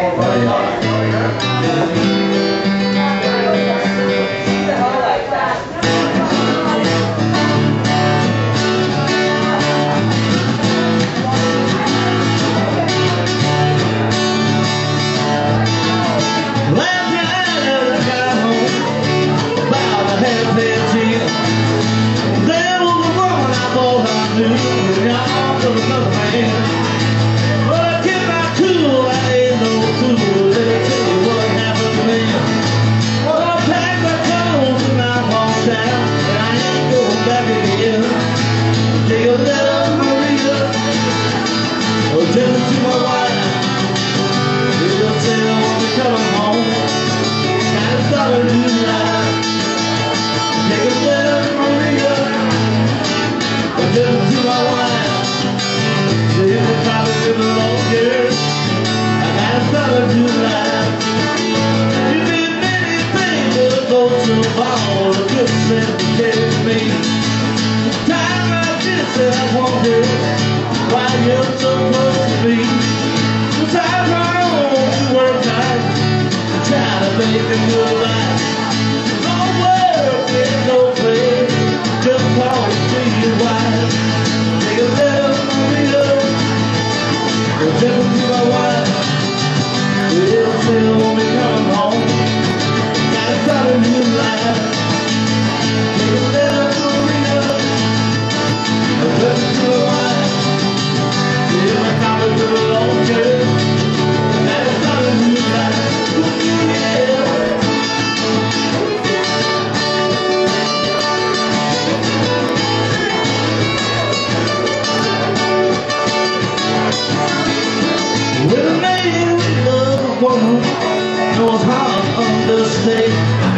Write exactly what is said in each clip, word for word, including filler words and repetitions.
Knows how to understand.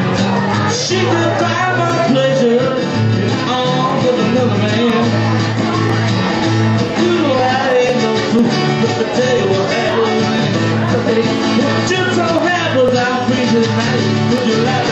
She could find my pleasure in arms of another man. You know I ain't no fool, but to tell you what happens today. What just so happens, I'm free tonight. Would you like